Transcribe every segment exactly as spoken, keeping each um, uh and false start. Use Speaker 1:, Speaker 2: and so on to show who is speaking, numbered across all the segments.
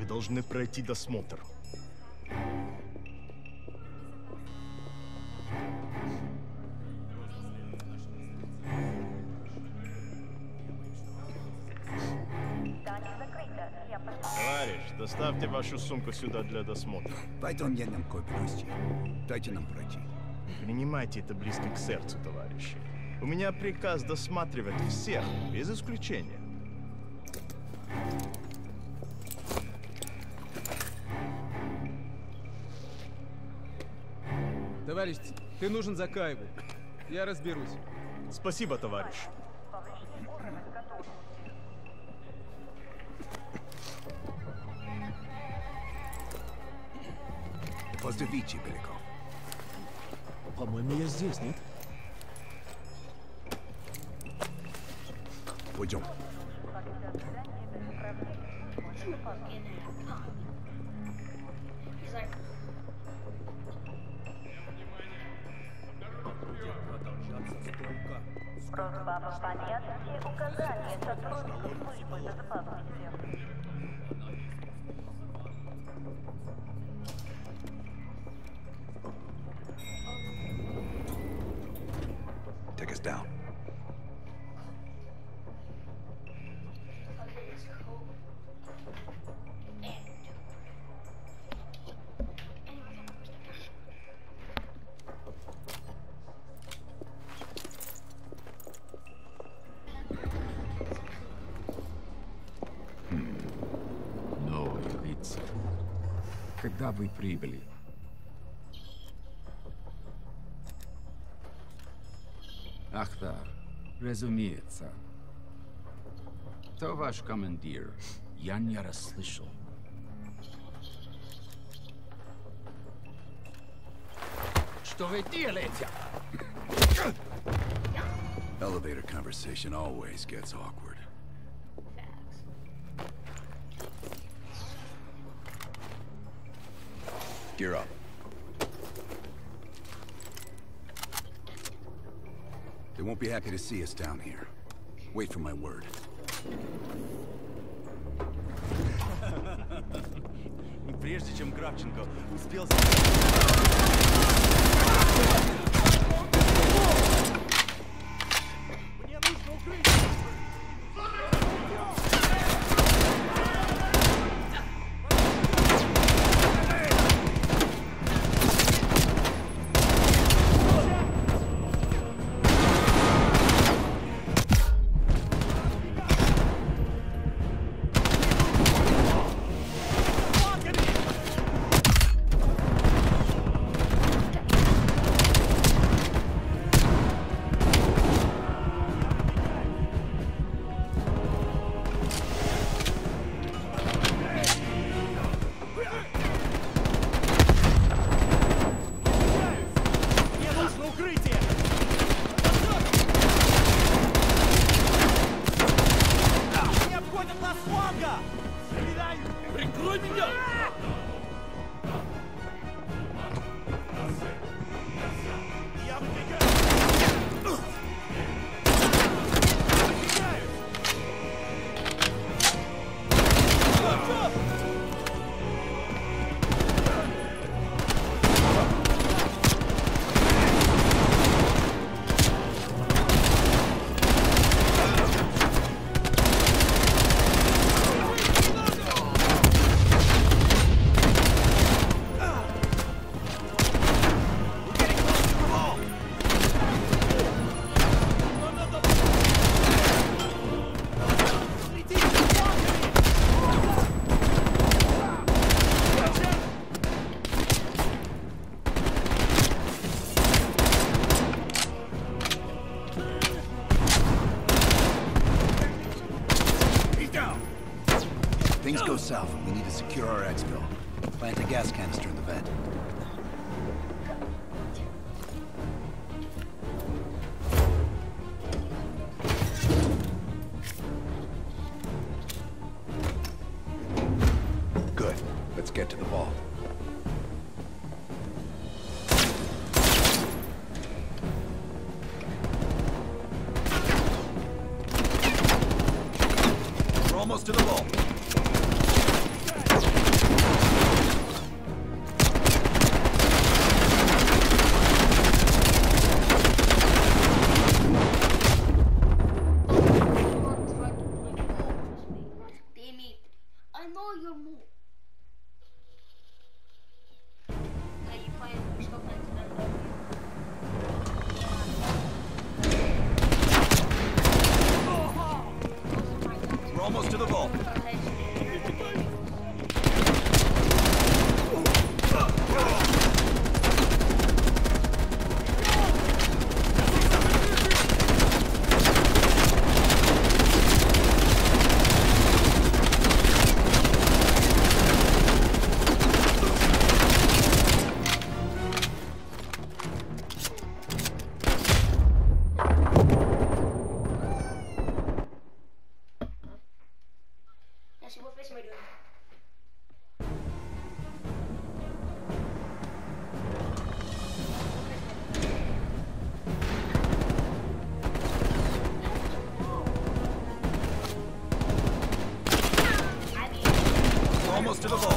Speaker 1: Вы должны пройти досмотр. Товарищ, доставьте вашу сумку сюда для досмотра.
Speaker 2: Пойдем, я нам кое привезти. Дайте нам пройти.
Speaker 1: Принимайте это близко к сердцу, товарищи. У меня приказ досматривать всех, без исключения.
Speaker 3: Товарищ, ты нужен Закаеву. Я разберусь.
Speaker 1: Спасибо, товарищ.
Speaker 2: Поздравите, Беляков.
Speaker 4: По-моему, я здесь, нет?
Speaker 2: Пойдем.
Speaker 5: Просьба об понятности указания сотрудников службы безопасности.
Speaker 2: Take us down.
Speaker 6: Новый рыцарь. Когда вы прибыли? Ах да, разумеется. Кто ваш командир? Я не расслышал. Что вы делаете?
Speaker 2: Elevator conversation always gets awkward. Gear up. They won't be happy to see us down here. Wait for my word.
Speaker 7: И прежде чем Кравченко успел... Мне нужно укрытие! Прикрой меня! Я выдвигаюсь!
Speaker 2: Things go south. We need to secure our exfil. Plant a gas canister in the vent. Good. Let's get to the vault. We're almost to the vault.
Speaker 8: your move. Are you playing stop accidentally?
Speaker 2: We're almost to the vault.
Speaker 8: Let's see what face am I doing.
Speaker 2: We're almost to the vault.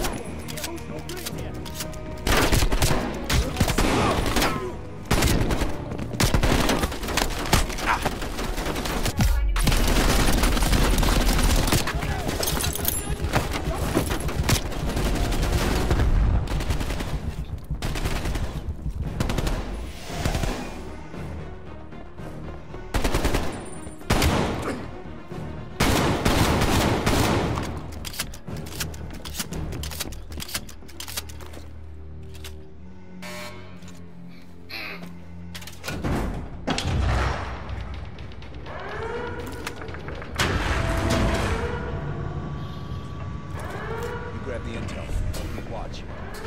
Speaker 2: Grab the intel. Help me watch.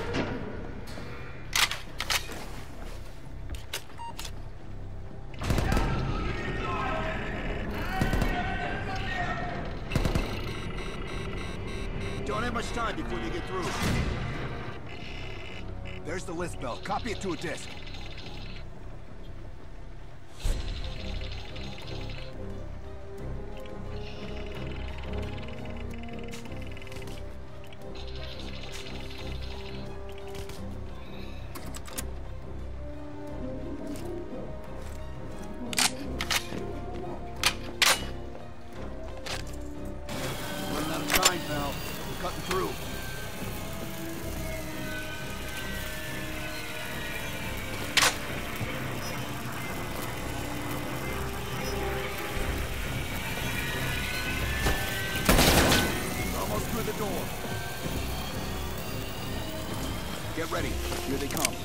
Speaker 2: Don't have much time before they get through. There's the list belt. Copy it to a disk. Running out of time, pal. We're cutting through. We're almost through the door. Get ready. Here they come.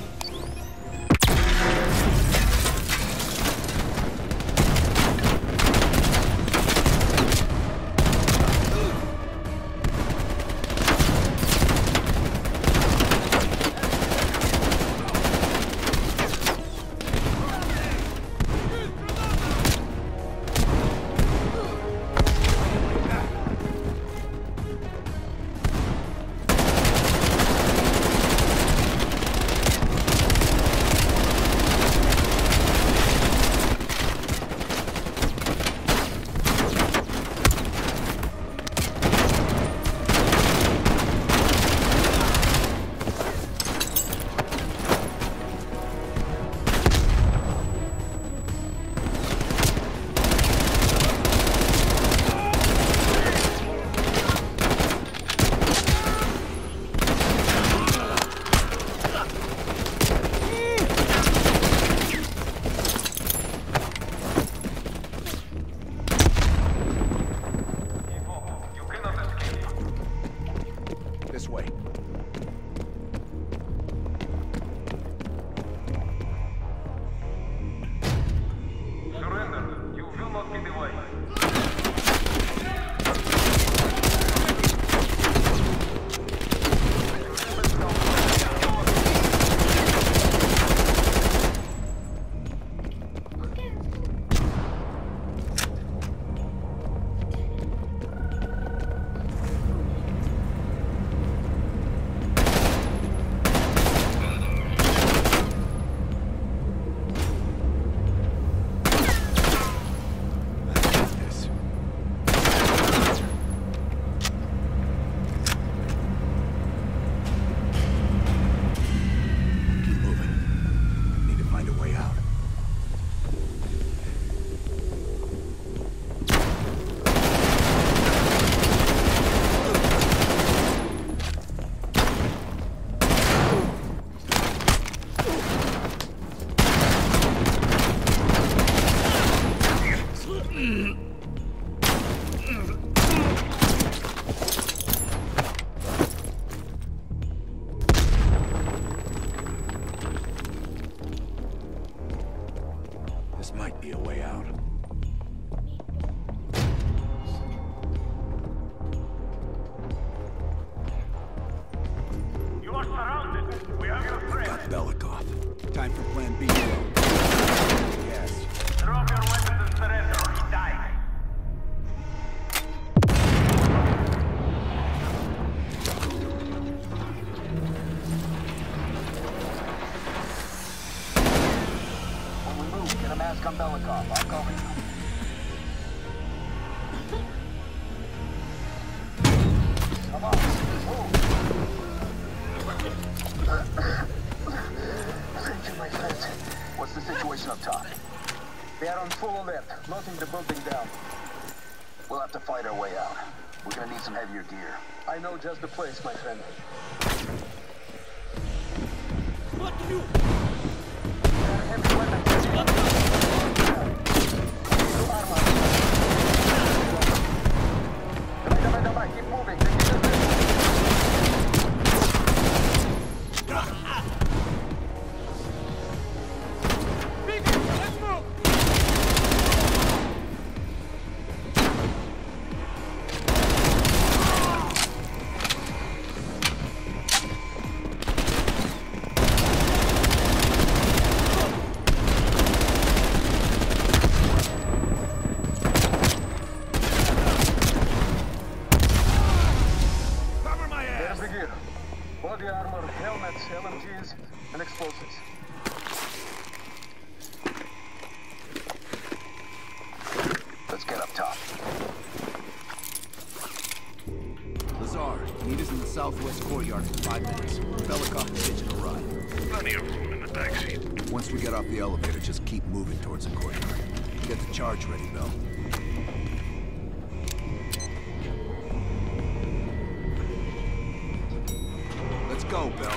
Speaker 9: Belikov. I'll cover you. Come on, move. Thank you, my friend. What's the situation up top? They are on full alert, locking the building down. We'll have to fight our way out. We're gonna need some heavier gear. I know just the place, my friend.
Speaker 7: What do you?
Speaker 9: Heavy weapons. Давай, давай, давай, keep moving.
Speaker 7: Let's move!
Speaker 9: Body armor, helmets, L M Gs, and explosives. Let's get up top.
Speaker 2: Lazar, meet us in the southwest courtyard in five minutes. Belikov is hitching a ride.
Speaker 10: Plenty of room in the backseat.
Speaker 2: Once we get off the elevator, just keep moving towards the courtyard. Get the charge ready, Bell. Let's go, Bell.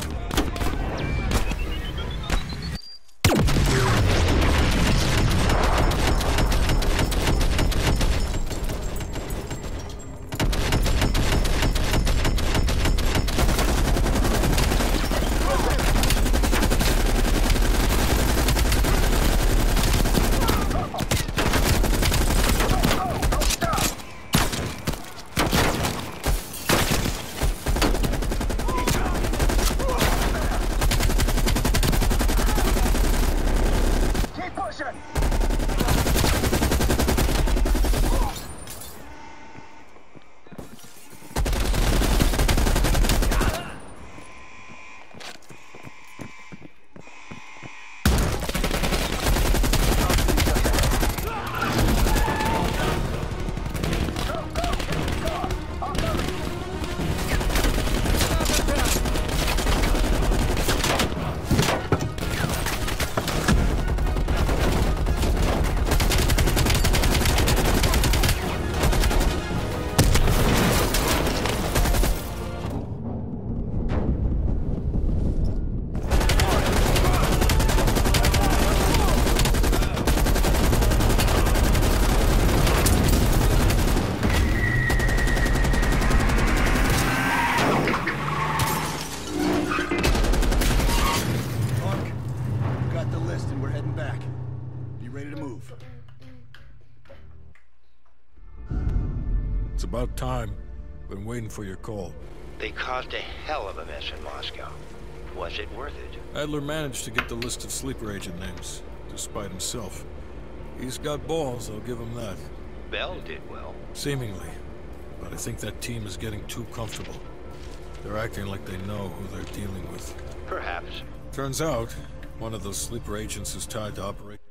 Speaker 10: It's about time. Been waiting for your call.
Speaker 11: They caused a hell of a mess in Moscow. Was it worth it?
Speaker 10: Adler managed to get the list of sleeper agent names, despite himself. He's got balls, I'll give him that.
Speaker 11: Bell did well.
Speaker 10: Seemingly. But I think that team is getting too comfortable. They're acting like they know who they're dealing with.
Speaker 11: Perhaps.
Speaker 10: Turns out, one of those sleeper agents is tied to Operation